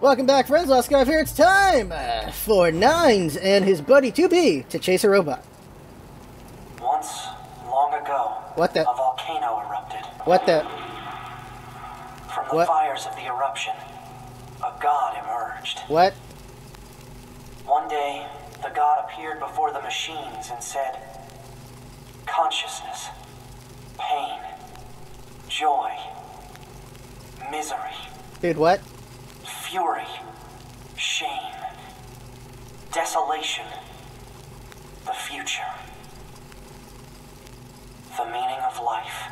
Welcome back, friends. LostScarf here. It's time for Nines and his buddy 2B to chase a robot. Once, long ago, What the? a volcano erupted. What the? From the What? fires of the eruption, a god emerged. What? One day, the god appeared before the machines and said, consciousness, pain, joy, misery, Dude, what? fury, shame, desolation, the future, the meaning of life.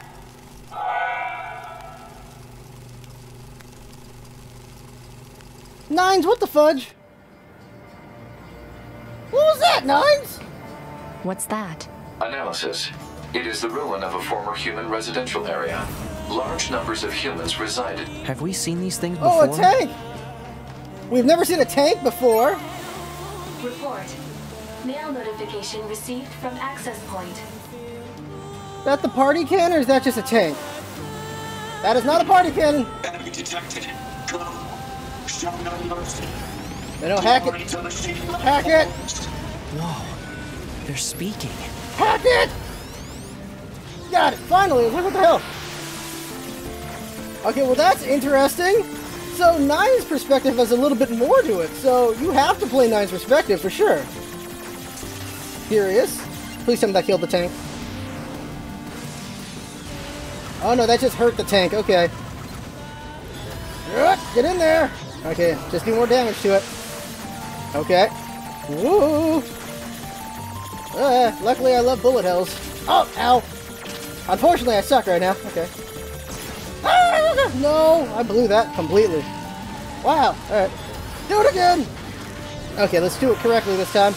Nines, what the fudge? What was that, Nines? What's that? Analysis. It is the ruin of a former human residential area. Large numbers of humans resided. Have we seen these things before? Oh, a tank! We've never seen a tank before. Report. Mail notification received from access point. Is that the party cannon, or is that just a tank? That is not a party cannon. Enemy detected. Go. Show no mercy. No, hack it. Hack it. Whoa. They're speaking. Hack it! Got it. Finally. Look, what the hell? Okay, well that's interesting. So Nine's perspective has a little bit more to it. So you have to play Nine's perspective for sure. Curious. Please tell me that killed the tank. Oh no, that just hurt the tank. Okay. Get in there. Okay, just do more damage to it. Okay. Woo! Luckily I love bullet hells. Oh, ow! Unfortunately I suck right now. Okay. Ah, no! I blew that completely. Wow. Alright. Do it again! Okay, let's do it correctly this time.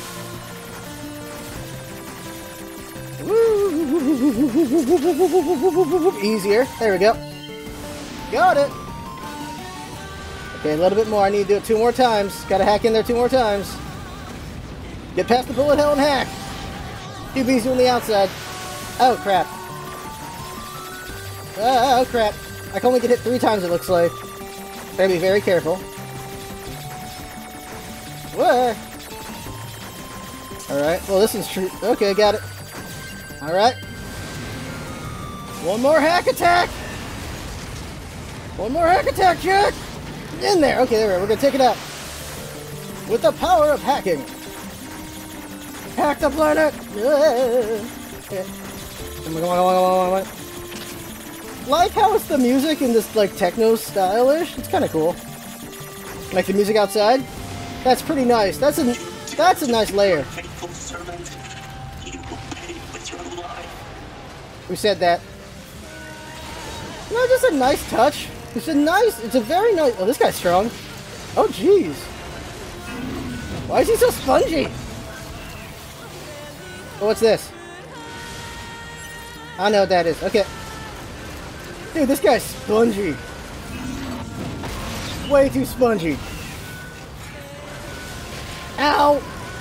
Woo! Easier. There we go. Got it! Okay, a little bit more. I need to do it 2 more times. Gotta hack in there 2 more times. Get past the bullet hell and hack. QB's doing the outside. Oh, crap. Oh, crap. I can only get hit 3 times, it looks like. Gotta be very careful. Whoa. Alright, well, this is true. Okay, got it. Alright. 1 more hack attack! 1 more hack attack, Jack! In there! Okay, there we go. We're gonna take it out. With the power of hacking. Hack the planet! Okay. Come on. Like how it's the music in this, like, techno stylish. It's kind of cool. Like the music outside. That's pretty nice. That's a nice layer. Faithful servant, you will pay with your life. Who said that? No, just a nice touch. It's a very nice... Oh, this guy's strong. Oh, jeez. Why is he so spongy? Oh, what's this? I know what that is. Okay. Dude, this guy's spongy. Way too spongy. Ow!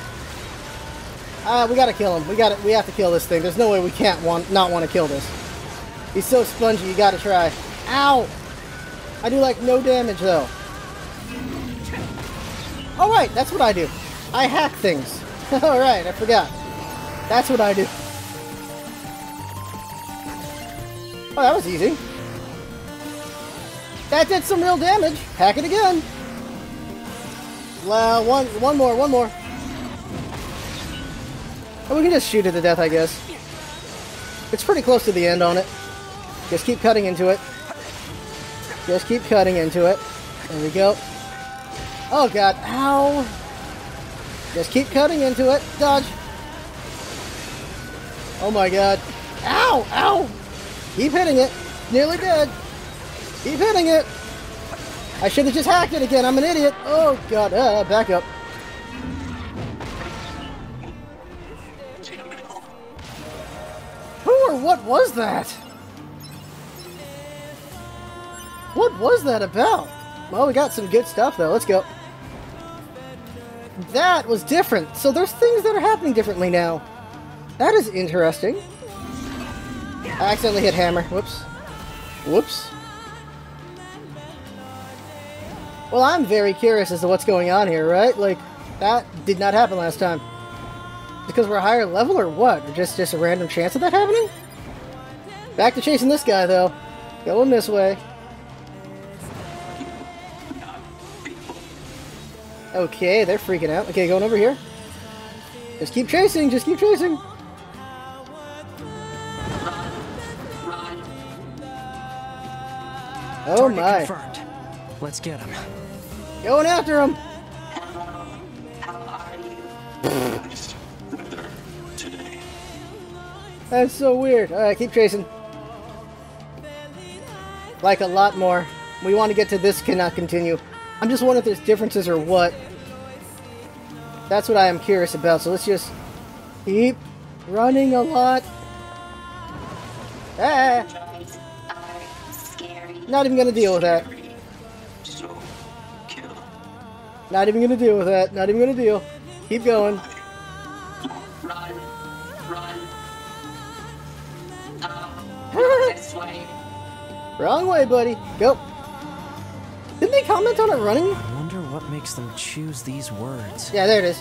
We gotta kill him. We have to kill this thing. There's no way we can't not want to kill this. He's so spongy, you gotta try. Ow! I do like no damage though. Oh right, that's what I do. I hack things. Alright, I forgot. That's what I do. Oh, that was easy. That did some real damage. Hack it again. One more. Oh, we can just shoot it to death, I guess. It's pretty close to the end on it. Just keep cutting into it. Just keep cutting into it. There we go. Oh god, ow! Just keep cutting into it. Dodge. Oh my god. Ow! Ow! Keep hitting it. Nearly dead. Keep hitting it. I should have just hacked it again. I'm an idiot. Oh god, back up. Who or what was that? What was that about? Well, we got some good stuff though. Let's go. That was different. So there's things that are happening differently now. That is interesting. I accidentally hit hammer. Whoops. Whoops. Well, I'm very curious as to what's going on here, right? Like, that did not happen last time. Because we're a higher level or what? Or just a random chance of that happening? Back to chasing this guy, though. Going this way. Okay, they're freaking out. Okay, going over here. Just keep chasing, just keep chasing. Oh Target my. confirmed. Let's get him. Going after him. That's so weird. Alright, keep chasing. Like a lot more. We want to get to this cannot continue. I'm just wondering if there's differences or what. That's what I am curious about. So let's just keep running a lot. Ah! Not even gonna deal with that. Not even gonna deal with that. Not even gonna deal. Keep going. Run. This way. Wrong way, buddy. Go. Didn't they comment on it running? I wonder what makes them choose these words. Yeah, there it is.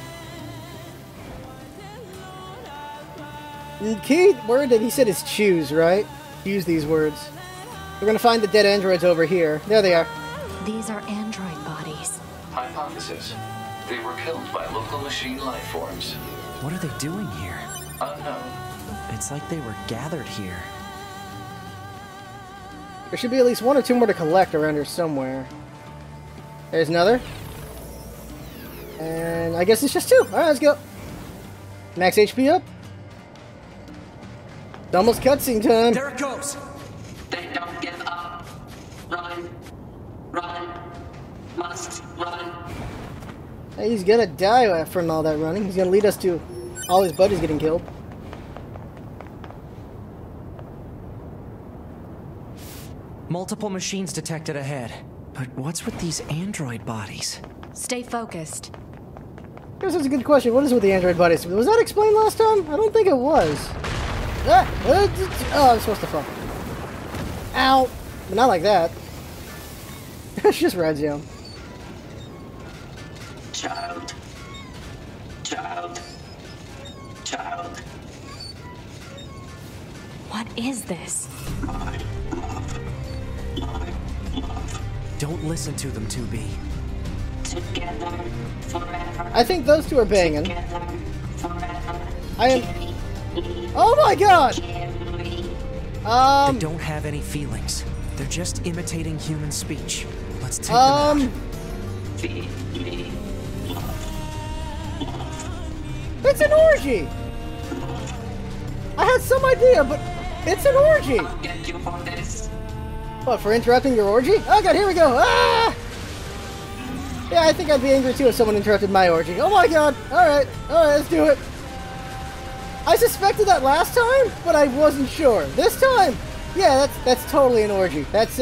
The key word that he said is choose, right? Use these words. We're gonna find the dead androids over here. There they are. These are android bodies. Hypothesis. They were killed by local machine life forms. What are they doing here? Unknown. It's like they were gathered here. There should be at least one or two more to collect around here somewhere. There's another. And I guess it's just two. Alright, let's go. Max HP up. It's almost cutscene time. There it goes! They don't give up. Run. Must run. Hey, he's gonna die from all that running. He's gonna lead us to all his buddies getting killed. Multiple machines detected ahead. But what's with these android bodies? Stay focused. I guess that's a good question. What is with the android bodies? Was that explained last time? I don't think it was. Ah! Oh, I'm supposed to fall. Ow! But not like that. She just rides down. Child. What is this? Don't listen to them, 2B. Together forever. I think those two are banging. Together forever. I am. Oh my god! They don't have any feelings. They're just imitating human speech. Let's take them out. Feed me. It's an orgy! I had some idea, but it's an orgy! I'll get you for this. What, for interrupting your orgy? Oh god, here we go! Ah! Yeah, I think I'd be angry too if someone interrupted my orgy. Oh my god! Alright, let's do it! I suspected that last time, but I wasn't sure. This time, yeah, that's totally an orgy. That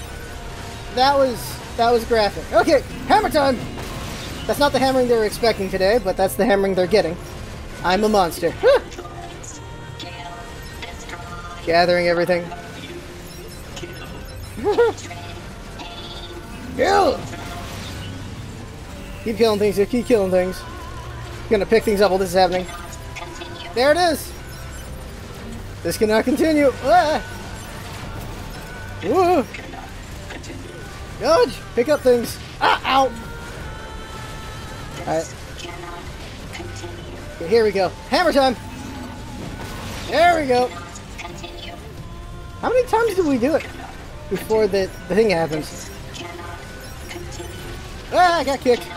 was graphic. Okay, hammer time! That's not the hammering they were expecting today, but that's the hammering they're getting. I'm a monster. Gathering everything. Kill! Keep killing things here, keep killing things. Gonna pick things up while this is happening. There it is! This cannot continue. Ah! Woo! Dodge! Pick up things. Ah! Ow! Alright. Okay, here we go. Hammer time! There we go! How many times do we do it before the thing happens? Ah! I got kicked.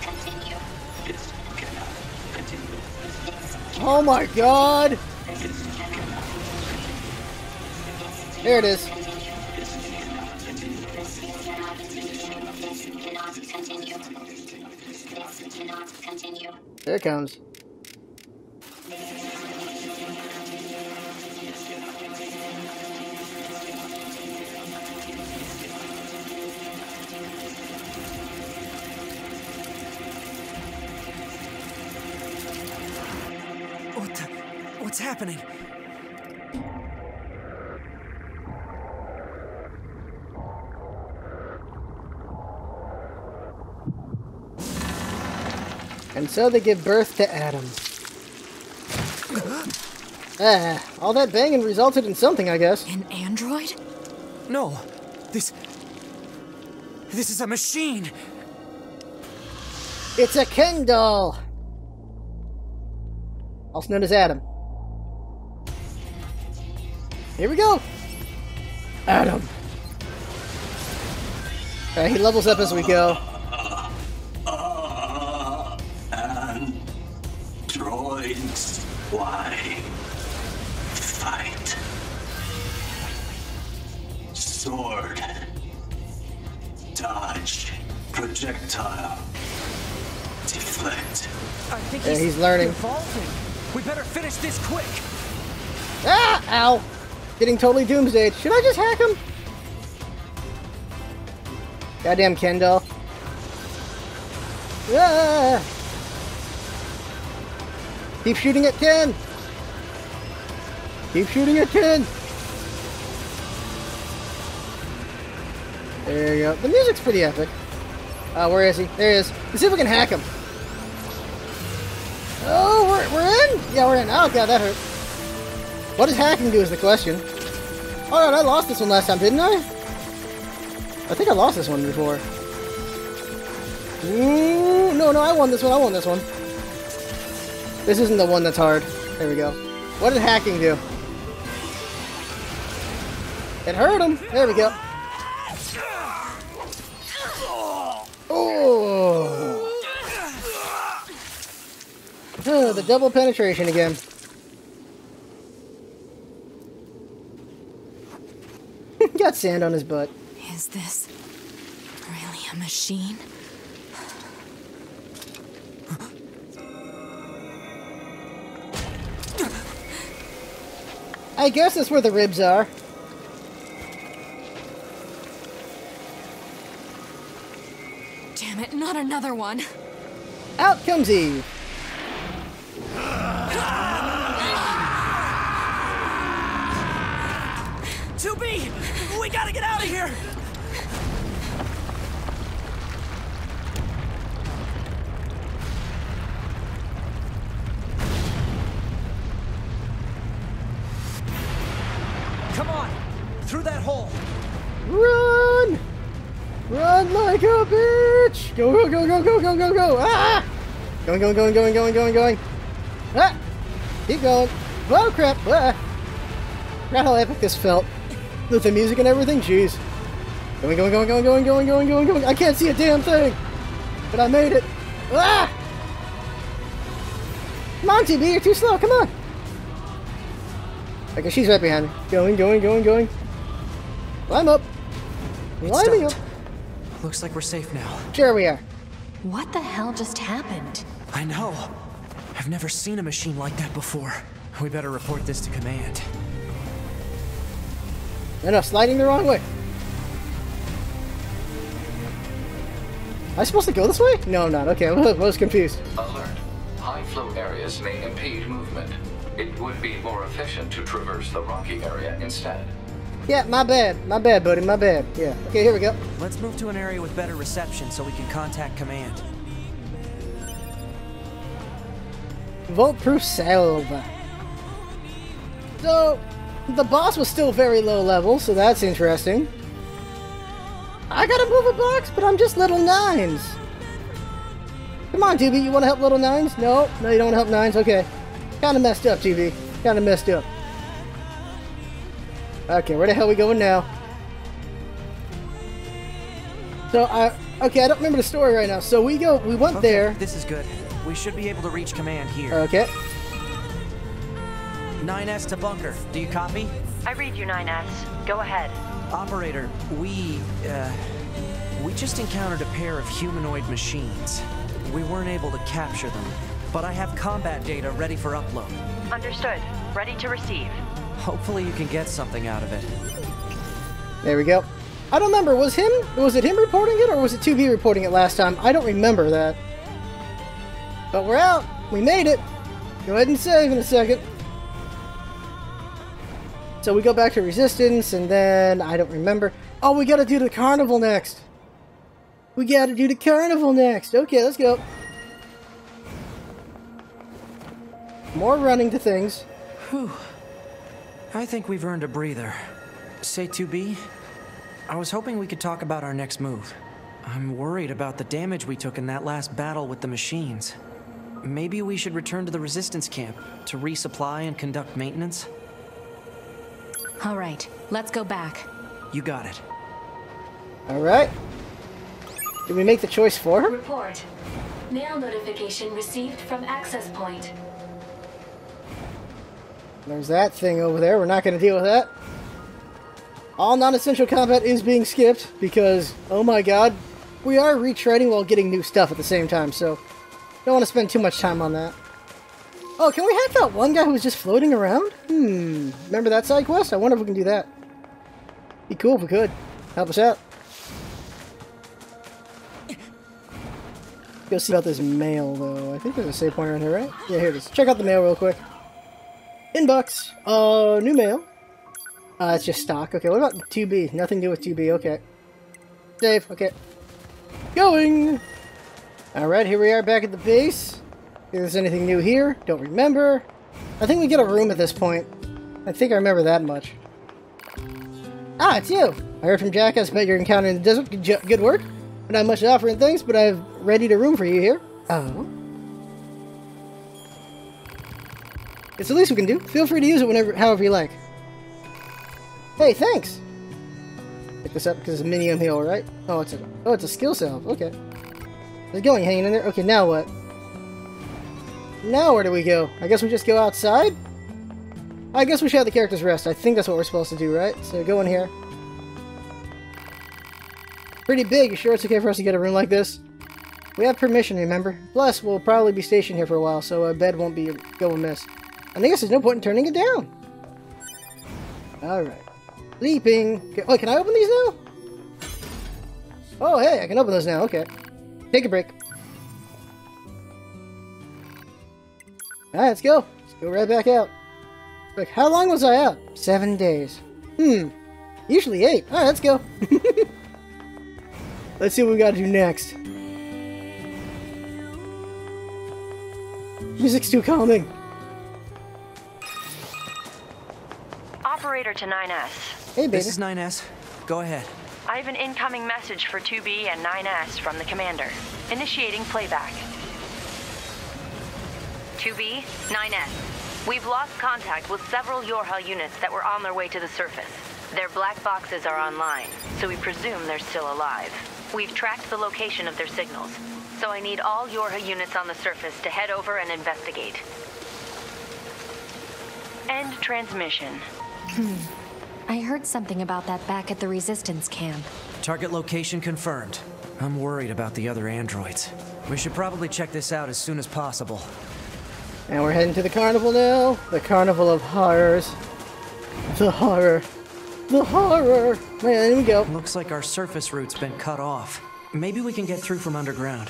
Oh my god! There it is. There it comes. What's happening? And so they give birth to Adam. All that banging resulted in something, I guess. An android? No, this is a machine. It's a Ken doll. Also known as Adam. Here we go. Adam. Alright, he levels up as we go. And droids, why fight? Sword, dodge, projectile, deflect. I think he's learning. Evolving. We better finish this quick. Ah! Ow! Getting totally doomsdayed. Should I just hack him? Goddamn Ken doll. Ah! Keep shooting at Ken! Keep shooting at Ken! There you go. The music's pretty epic. Where is he? There he is. Let's see if we can hack him. Oh, we're in? Yeah, we're in. Oh, God, that hurt. What does hacking do is the question. Oh, no, I lost this one last time, didn't I? I think I lost this one before. Ooh, no, I won this one. I won this one. This isn't the one that's hard. There we go. What did hacking do? It hurt him. There we go. Oh, the double penetration again. Got sand on his butt. Is this really a machine? I guess that's where the ribs are. Damn it, not another one. Out comes Eve. 2B! We gotta get out of here! Come on! Through that hole! Run! Run like a bitch! Go, go, go, go, go, go, go, go! Ah! Going, going, going, going, going, going, going. Ah! Keep going. Oh, crap! Ah! Not how epic this felt. With the music and everything, jeez. Going, going, going, going, going, going, going, going, going. I can't see a damn thing! But I made it. Ah! Come on, TB, you're too slow, come on! Okay, she's right behind me. Going, going, going, going. Climb up. Climbing up. Looks like we're safe now. Sure we are. What the hell just happened? I know. I've never seen a machine like that before. We better report this to command. No, sliding the wrong way. Am I supposed to go this way? No, I'm not. Okay, I was confused. Alert. High flow areas may impede movement. It would be more efficient to traverse the rocky area instead. Yeah, my bad. My bad, buddy. My bad. Yeah. Okay, here we go. Let's move to an area with better reception so we can contact command. Vault-proof salve. So, the boss was still very low level, so that's interesting. I gotta move a box, but I'm just little nines. Come on, TB, you wanna help little nines? No, you don't wanna help nines? Okay. Kinda messed up, TB. Kinda messed up. Okay, where the hell are we going now? So, okay, I don't remember the story right now. So we went there. This is good. We should be able to reach command here. Okay. 9S to bunker. Do you copy? I read you, 9S. Go ahead. Operator, we just encountered a pair of humanoid machines. We weren't able to capture them, but I have combat data ready for upload. Understood. Ready to receive. Hopefully you can get something out of it. There we go. I don't remember. Was it him reporting it, or was it 2B reporting it last time? I don't remember that. But we're out. We made it. Go ahead and save in a second. So we go back to Resistance, and then I don't remember. Oh, we gotta do the carnival next. We gotta do the carnival next. Okay, let's go. More running to things. Whew. I think we've earned a breather. Say 2B, I was hoping we could talk about our next move. I'm worried about the damage we took in that last battle with the machines. Maybe we should return to the resistance camp to resupply and conduct maintenance? All right, let's go back. You got it. Alright. Did we make the choice for her? Report. Mail notification received from access point. There's that thing over there. We're not going to deal with that. All non-essential combat is being skipped because, oh my god, we are retreading while getting new stuff at the same time, so don't want to spend too much time on that. Oh, can we hack that one guy who was just floating around? Remember that side quest? I wonder if we can do that. Be cool if we could. Help us out. Go see about this mail, though. I think there's a save point around here, right? Yeah, here it is. Check out the mail real quick. Inbox. New mail. It's just stock. Okay, what about 2B? Nothing to do with 2B. Okay. Save. Okay. Going! Alright, here we are back at the base. If there's anything new here, don't remember. I think we get a room at this point. I think I remember that much. Ah, it's you! I heard from Jackass about your encounter in the desert. Good work. Not much to offer in things, but I've readied a room for you here. Oh. It's the least we can do. Feel free to use it whenever, however you like. Hey, thanks! Pick this up because it's a minium heal, right? Oh, it's a skill salve. Okay. How's it going? Hanging in there? Okay, now what? Now where do we go? I guess we just go outside? I guess we should have the characters rest. I think that's what we're supposed to do, right? So go in here. Pretty big. You sure it's okay for us to get a room like this? We have permission, remember? Plus, we'll probably be stationed here for a while, so a bed won't be go amiss. I guess there's no point in turning it down. Alright. Sleeping. Oh, can I open these now? Oh, hey, I can open those now. Okay. Take a break. Alright, let's go. Let's go right back out. Like, how long was I out? 7 days. Usually 8. Alright, let's go. Let's see what we gotta do next. Music's too calming. Operator to 9S. Hey, baby. This is 9S. Go ahead. I have an incoming message for 2B and 9S from the commander. Initiating playback. 2B, 9S. We've lost contact with several Yorha units that were on their way to the surface. Their black boxes are online, so we presume they're still alive. We've tracked the location of their signals, so I need all Yorha units on the surface to head over and investigate. End transmission. I heard something about that back at the resistance camp. Target location confirmed. I'm worried about the other androids. We should probably check this out as soon as possible. And we're heading to the carnival now. The carnival of horrors. The horror. The horror! Man, there we go. Looks like our surface route's been cut off. Maybe we can get through from underground.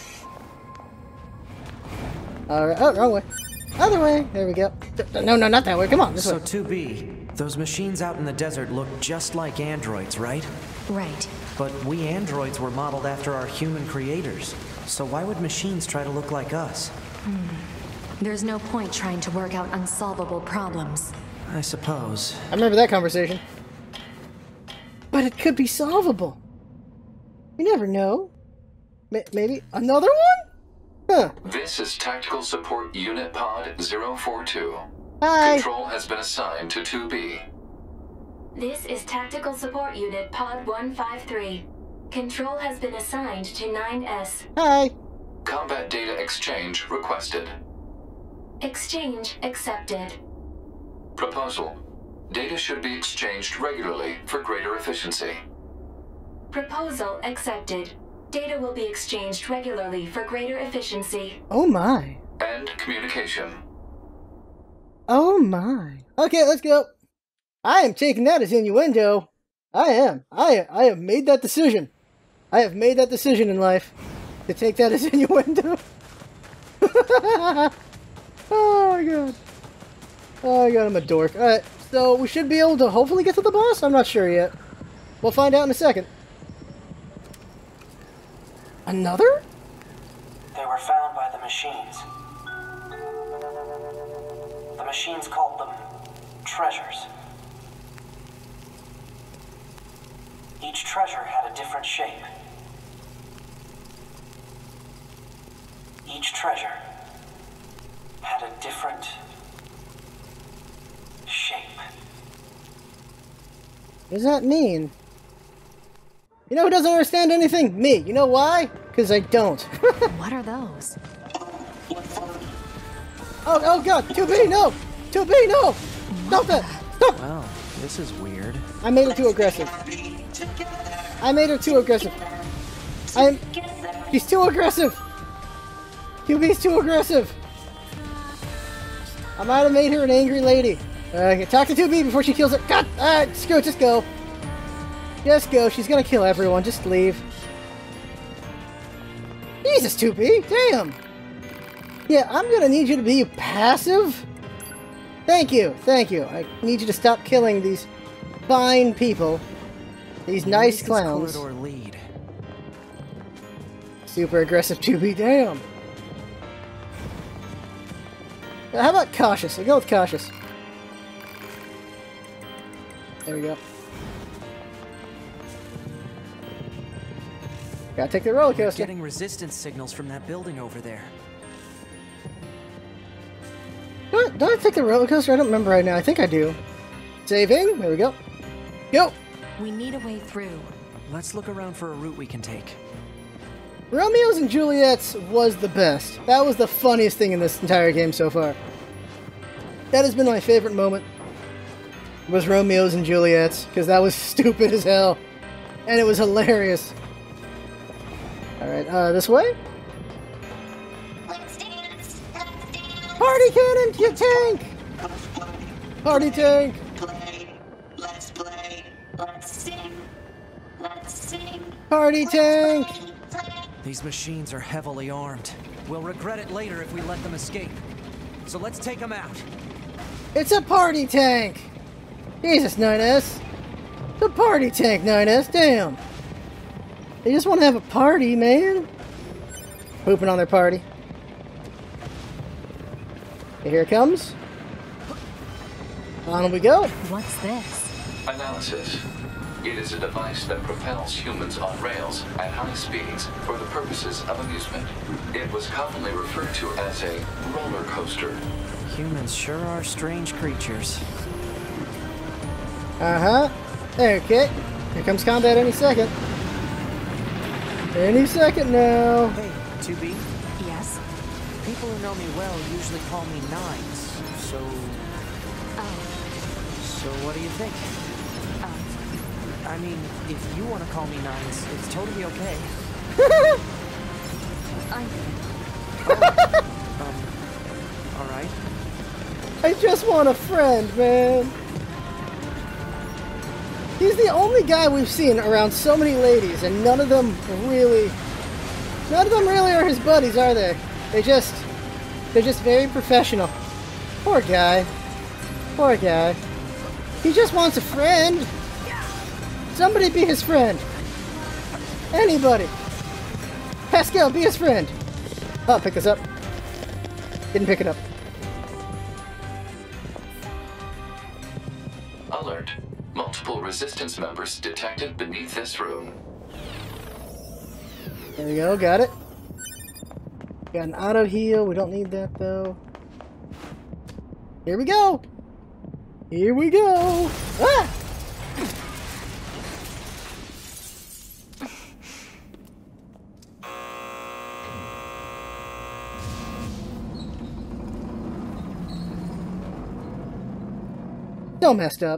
Alright, oh, wrong way. Other way! There we go. No, not that way. Come on, this way. So 2B, those machines out in the desert look just like androids, right? Right. But we androids were modeled after our human creators. So why would machines try to look like us? There's no point trying to work out unsolvable problems. I suppose. I remember that conversation. But it could be solvable. You never know. Maybe another one? Huh. This is Tactical Support Unit Pod 042. Hi. Control has been assigned to 2B. This is Tactical Support Unit Pod 153. Control has been assigned to 9S. Hi. Combat data exchange requested. Exchange accepted. Proposal. Data should be exchanged regularly for greater efficiency. Proposal accepted. Data will be exchanged regularly for greater efficiency. Oh my. End communication. Oh my. Okay, let's go. I am taking that as innuendo. I am. I have made that decision. I have made that decision in life. To take that as innuendo. Oh my god. Oh my god, I'm a dork. Alright, so we should be able to hopefully get to the boss? I'm not sure yet. We'll find out in a second. Another? They were found by the machines. machines called them treasures. Each treasure had a different shape. Each treasure had a different shape. What does that mean? You know who doesn't understand anything? Me. You know why? Because I don't. What are those? Oh god! 2B, no! 2B, no! Stop that! Stop! Wow, this is weird. I made her too aggressive. I made her too aggressive. She's too aggressive! QB's too aggressive! I might have made her an angry lady. Talk to 2B before she kills her. God! Screw it, just go. Just go, she's gonna kill everyone, just leave. Jesus, 2B, damn! Yeah, I'm gonna need you to be passive. Thank you, thank you. I need you to stop killing these fine people. These nice clowns. Corridor lead. Super aggressive 2B, damn. How about cautious? I'll go with cautious. There we go. Gotta take the roller coaster. Getting resistance signals from that building over there. Do I take the roller coaster? I don't remember right now. I think I do. Saving. There we go. Go! We need a way through. Let's look around for a route we can take. Romeo's and Juliet's was the best. That was the funniest thing in this entire game so far. That has been my favorite moment. Was Romeo's and Juliet's, because that was stupid as hell. And it was hilarious. Alright, this way? Party cannon, you tank! Party tank! Let's play. Let's sing. Let's sing. Party tank! These machines are heavily armed. We'll regret it later if we let them escape. So let's take them out. It's a party tank! Jesus, 9S. The party tank, 9S, damn! They just want to have a party, man. Pooping on their party. Okay, here it comes. On we go. What's this? Analysis. It is a device that propels humans on rails at high speeds for the purposes of amusement. It was commonly referred to as a roller coaster. Humans sure are strange creatures. Uh-huh. Okay. Here comes combat any second. Any second now. Hey, 2B. Yes? People who know me well usually call me Nines, so... Oh. So what do you think? I mean, if you want to call me Nines, it's totally okay. Alright. I just want a friend, man. He's the only guy we've seen around so many ladies, and none of them really are his buddies, are they? They're just very professional. Poor guy. Poor guy. He just wants a friend. Somebody be his friend. Anybody. Pascal, be his friend. Oh, pick this up. Didn't pick it up. Alert. Multiple resistance members detected beneath this room. There we go, got it. Got an auto heal, we don't need that though. Here we go! Here we go! Ah! Still messed up.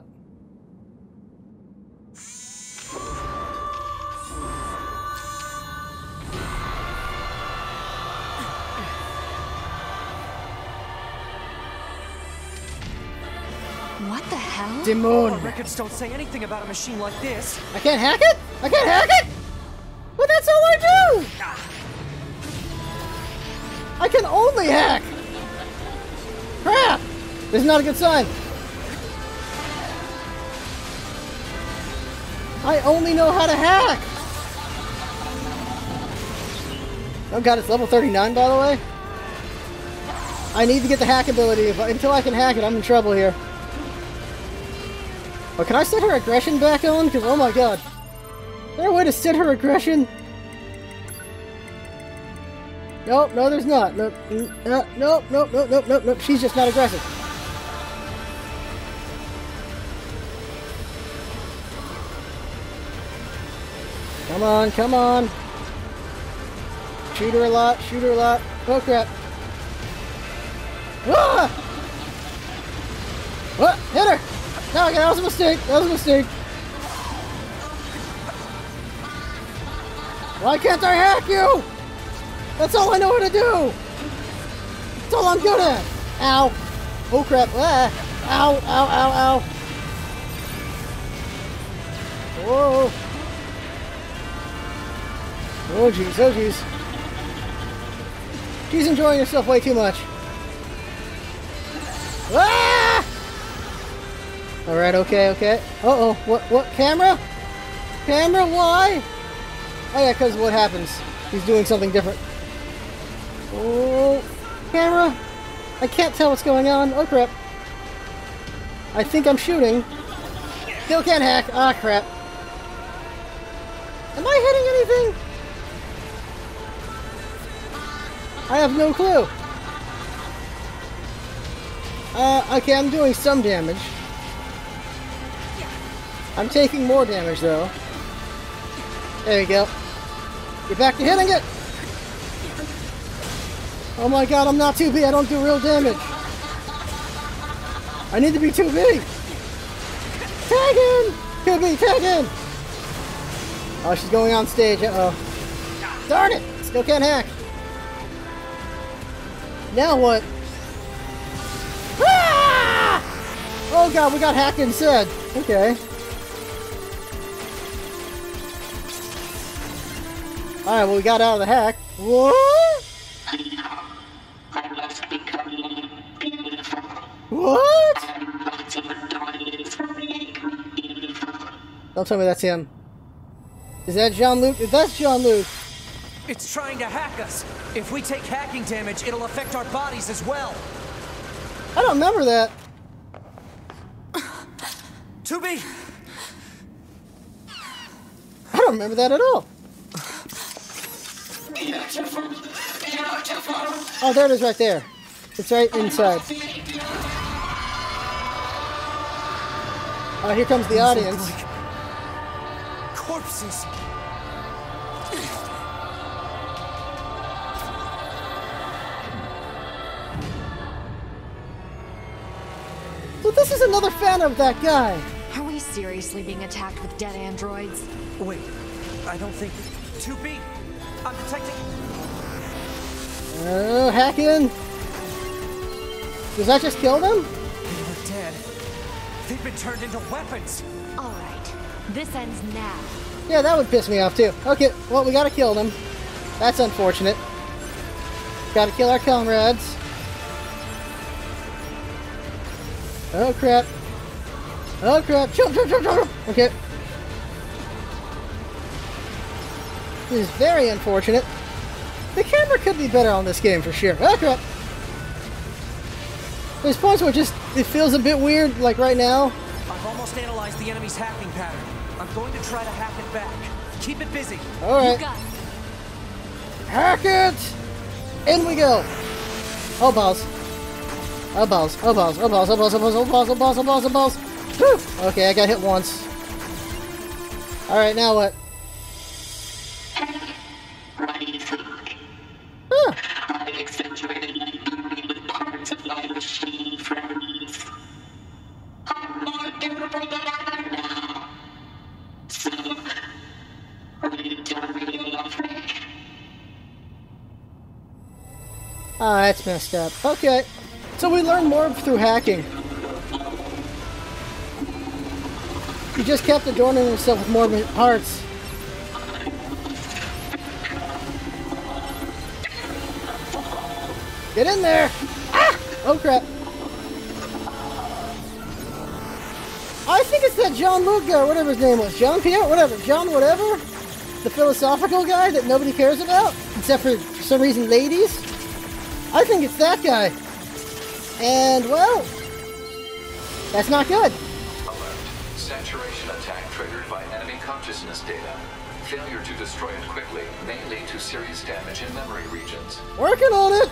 What the hell? Demon. Our records don't say anything about a machine like this. I can't hack it? I can't hack it? But that's all I do! I can only hack! Crap! This is not a good sign. I only know how to hack! Oh god, it's level 39 by the way? I need to get the hack ability. Until I can hack it, I'm in trouble here. Oh, can I set her aggression back on? Because, oh my god. Is there a way to set her aggression? Nope, no there's not. Nope, nope. She's just not aggressive. Come on, come on. Shoot her a lot, shoot her a lot. Oh crap. Ah! What? Hit her! No, okay, that was a mistake. That was a mistake. Why can't I hack you? That's all I know how to do. That's all I'm good at. Ow. Oh crap. Ah. Ow, ow, ow, ow. Whoa. Oh jeez, oh jeez. She's enjoying herself way too much. Ah! Alright, okay, okay. Uh-oh, what, camera? Camera, why? Oh yeah, because what happens? He's doing something different. Oh, camera? I can't tell what's going on. Oh crap. I think I'm shooting. Still can't hack. Ah, crap. Am I hitting anything? I have no clue. Okay, I'm doing some damage. I'm taking more damage, though. There you go. Get back to hitting it! Oh my god, I'm not 2B. I don't do real damage. I need to be 2B. Tag in! 2B, tag in! Oh, she's going on stage. Uh-oh. Darn it! Still can't hack. Now what? Ah! Oh god, we got hacked instead. Okay. Alright, well we got out of the hack. What? What? Don't tell me that's him. Is that Jean-Luc? If that's Jean-Luc. It's trying to hack us. If we take hacking damage, it'll affect our bodies as well. I don't remember that. 2B! I don't remember that at all. Oh, there it is right there. It's right inside. Oh, here comes the audience. Like corpses. So this is another fan of that guy. Are we seriously being attacked with dead androids? Wait, I don't think... 2B! I'm detecting... Oh, hack in. Does that just kill them? They were dead. They've been turned into weapons. Alright, this ends now. Yeah, that would piss me off too. Okay, well, we gotta kill them. That's unfortunate. Gotta kill our comrades. Oh crap. Oh crap. Jump, jump, jump, jump. Okay. This is very unfortunate. The camera could be better on this game for sure. Oh crap. There's points where it feels a bit weird, like right now. I've almost analyzed the enemy's hacking pattern. I'm going to try to hack it back. Keep it busy. Alright. Hack it! In we go. Oh balls. Oh balls. Oh balls. Oh balls. Oh balls. Oh balls. Oh balls. Oh balls. Oh balls. Oh balls. Whew. Okay, I got hit once. Alright, now what? Huh. I've accentuated my memory with parts of my machine friends. I'm more durable than ever now. So, are you done reading my friend? Ah, that's messed up. Okay. So we learn more through hacking. He just kept adorning himself with more parts. Get in there! Ah! Oh crap. I think it's that Jean-Luc guy, whatever his name was. Jean-Pierre? Whatever. John whatever? The philosophical guy that nobody cares about? Except for some reason ladies? I think it's that guy. And, well, that's not good. Alert. Saturation attack triggered by enemy consciousness data. Failure to destroy it quickly may lead to serious damage in memory regions. Working on it!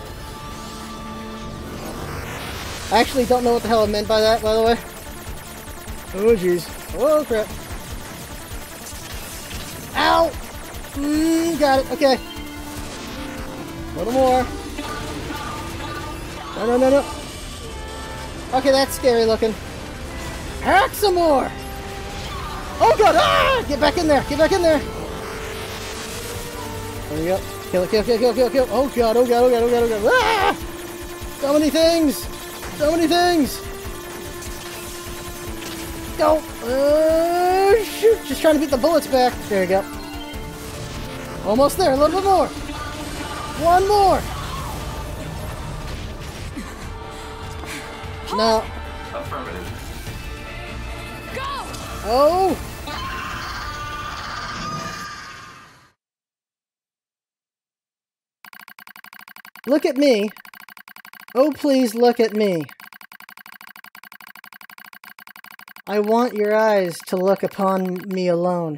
I actually don't know what the hell I meant by that, by the way. Oh, jeez. Oh, crap. Ow! Got it. Okay. A little more. No, no, no, no. Okay, that's scary looking. Hack some more! Oh, God! Ah! Get back in there! Get back in there! There we go. Kill it, kill, kill, kill, kill, kill. Oh, God, oh, God, oh, God, oh, God, oh, God. Ah! So many things! So many things! Go! Shoot! Just trying to beat the bullets back. There you go. Almost there. A little bit more. One more. No. Affirmative. Go! Oh! Look at me. Oh, please look at me. I want your eyes to look upon me alone.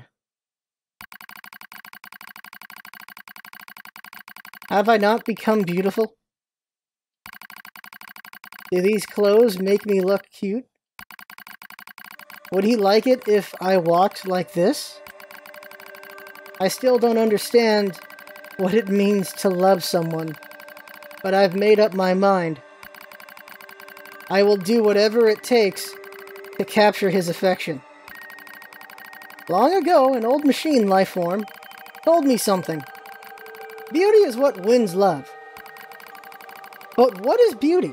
Have I not become beautiful? Do these clothes make me look cute? Would he like it if I walked like this? I still don't understand what it means to love someone, but I've made up my mind. I will do whatever it takes to capture his affection. Long ago, an old machine life form told me something. Beauty is what wins love. But what is beauty?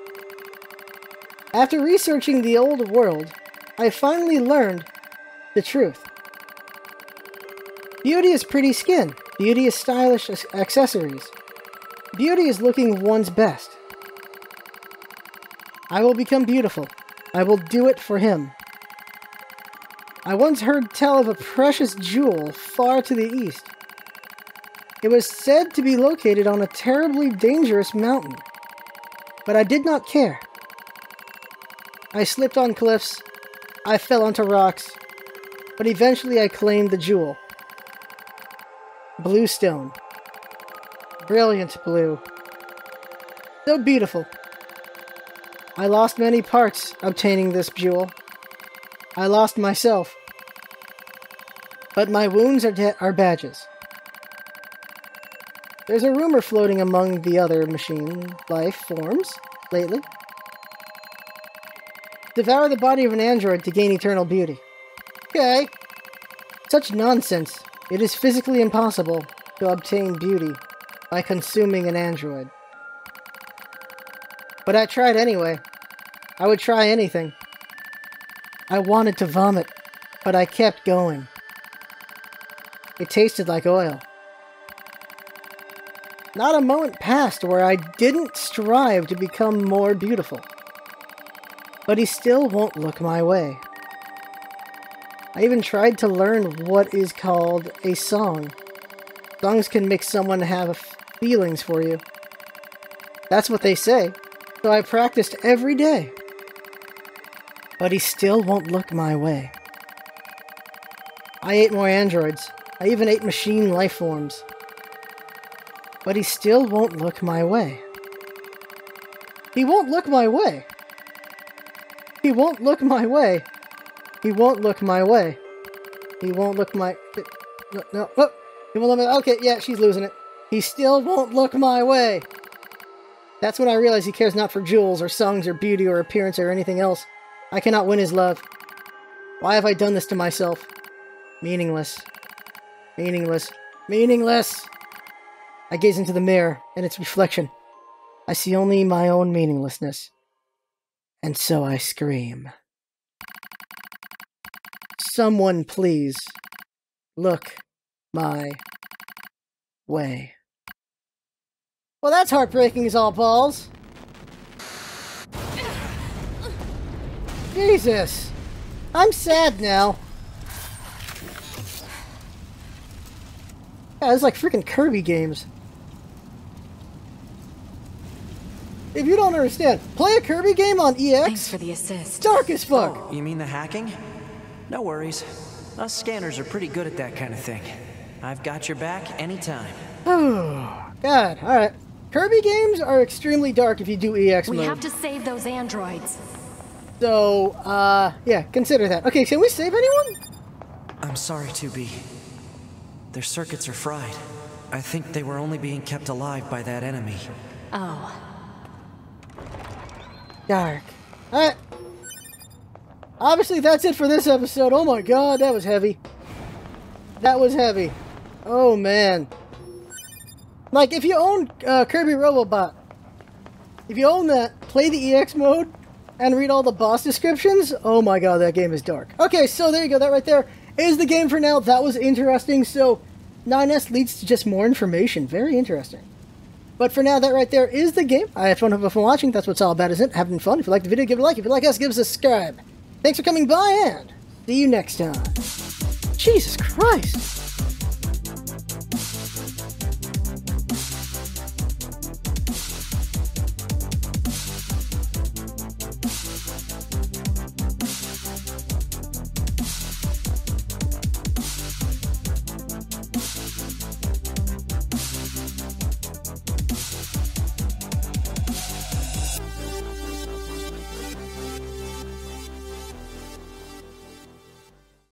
After researching the old world, I finally learned the truth. Beauty is pretty skin. Beauty is stylish accessories. Beauty is looking one's best. I will become beautiful. I will do it for him. I once heard tell of a precious jewel far to the east. It was said to be located on a terribly dangerous mountain, but I did not care. I slipped on cliffs, I fell onto rocks, but eventually I claimed the jewel. Blue stone. Brilliant blue. So beautiful. I lost many parts obtaining this jewel. I lost myself. But my wounds are badges. There's a rumor floating among the other machine life forms lately. Devour the body of an android to gain eternal beauty. Okay. Such nonsense. It is physically impossible to obtain beauty by consuming an android. But I tried anyway. I would try anything. I wanted to vomit, but I kept going. It tasted like oil. Not a moment passed where I didn't strive to become more beautiful. But he still won't look my way. I even tried to learn what is called a song. Songs can make someone have feelings for you. That's what they say. So I practiced every day. But he still won't look my way. I ate more androids. I even ate machine life forms. But he still won't look my way. He won't look my way. He won't look my way. He won't look my way. He won't look my... No, no. Oh, he won't let me... Okay, yeah, she's losing it. He still won't look my way. That's when I realized he cares not for jewels or songs or beauty or appearance or anything else. I cannot win his love. Why have I done this to myself? Meaningless. Meaningless. Meaningless! I gaze into the mirror and its reflection. I see only my own meaninglessness. And so I scream. Someone please look my way. Well, that's heartbreaking as all balls. Jesus. I'm sad now. Yeah, it's like freaking Kirby games. If you don't understand, play a Kirby game on EX. Thanks for the assist. Dark as fuck. Oh, you mean the hacking? No worries. Us scanners are pretty good at that kind of thing. I've got your back anytime. Oh, God. All right. Kirby games are extremely dark if you do EX mode. We have to save those androids. So, yeah, consider that. Okay, can we save anyone? I'm sorry, 2B. Their circuits are fried. I think they were only being kept alive by that enemy. Oh. Dark. Alright. Obviously, that's it for this episode. Oh my god, that was heavy. That was heavy. Oh man. Like, if you own Kirby Robobot, if you own that, play the EX mode, and read all the boss descriptions, oh my god, that game is dark. Okay, so there you go. That right there is the game for now. That was interesting. So 9S leads to just more information. Very interesting. But for now, that right there is the game. I had fun watching. That's what it's all about, isn't it? Having fun. If you like the video, give it a like. If you like us, give us a subscribe. Thanks for coming by, and see you next time. Jesus Christ.